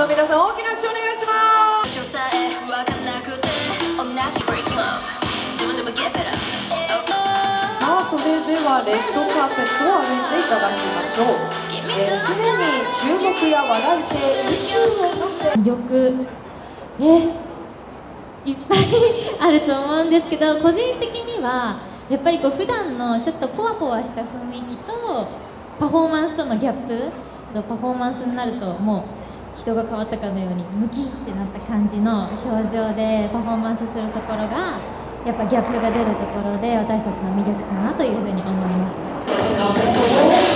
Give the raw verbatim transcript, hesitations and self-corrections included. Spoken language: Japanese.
と皆さん大きな拍手お願いします。 さえわかんなくて同じブレイキングアップでもゲッベラ。 さあそれではレッドカーペットを歩いていただきましょう。すで、に注目や話題性イシューを持って魅力えいっぱいあると思うんですけど、個人的にはやっぱりこう普段のちょっとポワポワした雰囲気とパフォーマンスとのギャップ、パフォーマンスになるともう人が変わったかのようにムキってなった感じの表情でパフォーマンスするところがやっぱギャップが出るところで私たちの魅力かなというふうに思います。